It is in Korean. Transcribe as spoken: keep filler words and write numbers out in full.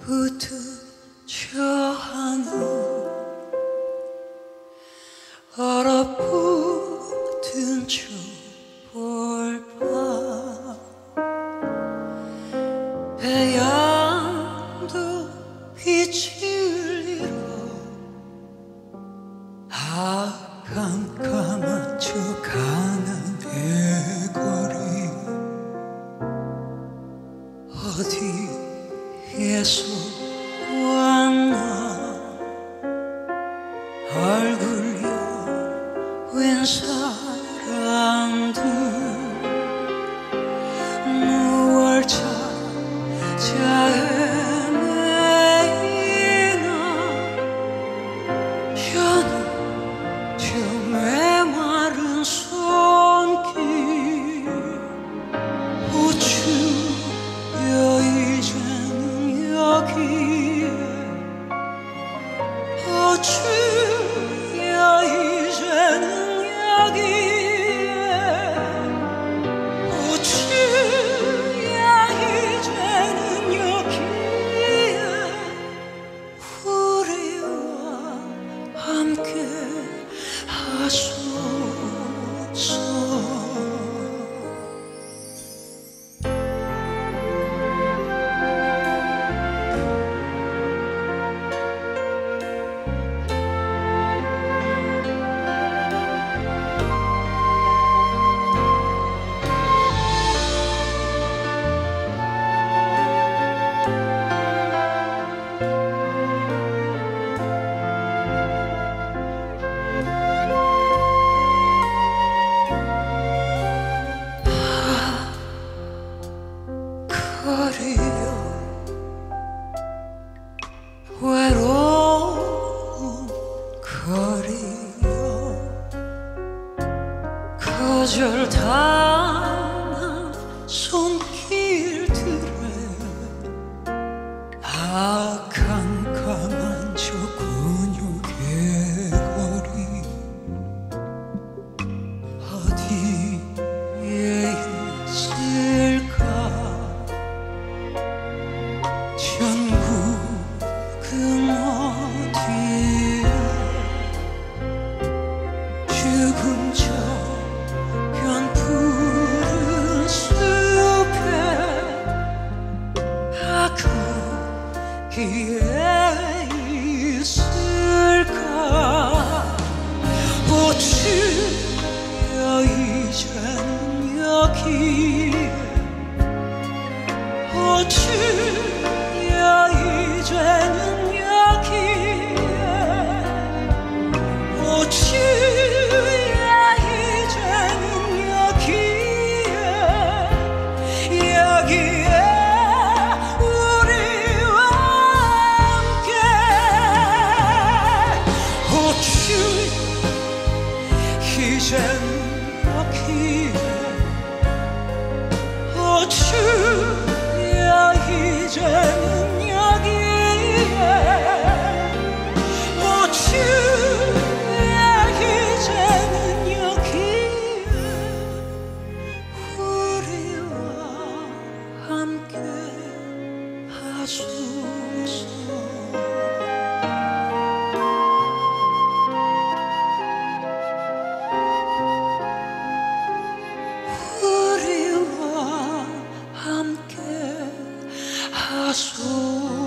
붙은 저 하늘 얼어붙은 촛불밤 태양도 빛을 잃어 아 깜깜한 저 가난의 거리 어디에서 왔나 얼굴 여윈 사람들 무얼 찾아 헤매이나 여는 저 메마른 손길 우주여 이제는 여기에 어쭈야 이제는 여기에 어쭈야 이제는 여기에 우리와 함께 하소서. 거리여 외로운 거리여 거절당한 손길들에 아 깜깜한 저 근육의 거리 어디에 있을까 전국은 어디에 죽은 저변 푸른 숲에 아 거기에 있을까 어쭈여 이제는 여기에 어쭈야 이제는 여기에 어쭈야 이제는 여기에 여기에 우리와 함께 어쭈야 이제는 여기에 어쭈야 이제는 여기에 어쭈야 이제는 여기에 우리와 함께 하소서. 함께 하소서.